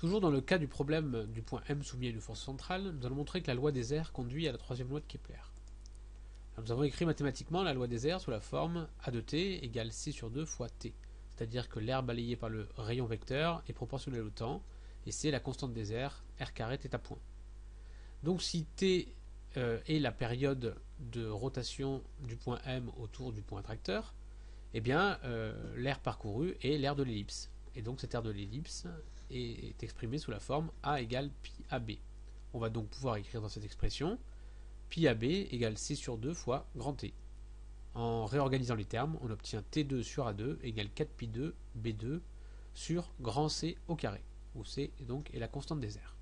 Toujours dans le cas du problème du point M soumis à une force centrale, nous allons montrer que la loi des airs conduit à la troisième loi de Kepler. Alors, nous avons écrit mathématiquement la loi des airs sous la forme A de t égale c sur 2 fois t, c'est-à-dire que l'air balayé par le rayon vecteur est proportionnel au temps, et c'est la constante des airs, r carré θ point. Donc si t est la période de rotation du point M autour du point attracteur, eh bien l'air parcouru est l'air de l'ellipse. Et donc cet air de l'ellipse est exprimé sous la forme A égale pi AB. On va donc pouvoir écrire dans cette expression pi AB égale C sur 2 fois grand T. En réorganisant les termes, on obtient T2 sur A2 égale 4 pi 2 B2 sur grand C au carré, où C donc est la constante des airs.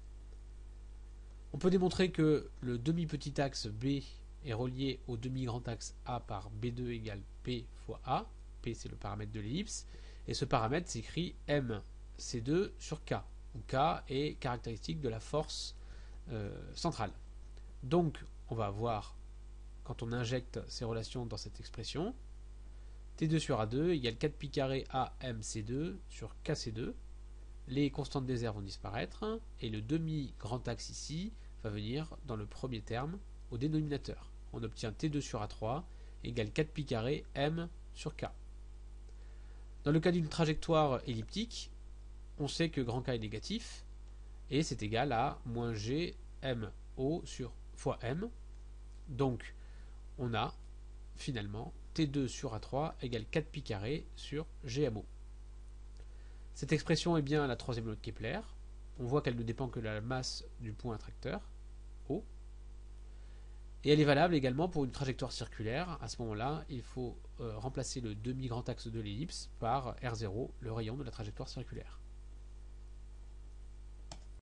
On peut démontrer que le demi-petit axe B est relié au demi-grand axe A par B2 égale P fois A. P c'est le paramètre de l'ellipse. Et ce paramètre s'écrit MC2 sur K, où K est caractéristique de la force centrale. Donc on va avoir, quand on injecte ces relations dans cette expression, T2 sur A2 égale 4 pi carré AMC2 sur KC2. Les constantes des airs vont disparaître, et le demi-grand axe ici va venir dans le premier terme au dénominateur. On obtient T2 sur A3 égale 4 pi carré M sur K. Dans le cas d'une trajectoire elliptique, on sait que grand K est négatif, et c'est égal à moins G MO sur fois M. Donc on a finalement T2 sur A3 égale 4 pi carré sur GMO. Cette expression est bien la troisième loi de Kepler. On voit qu'elle ne dépend que de la masse du point attracteur, O. Et elle est valable également pour une trajectoire circulaire. À ce moment-là, il faut remplacer le demi-grand axe de l'ellipse par R0, le rayon de la trajectoire circulaire.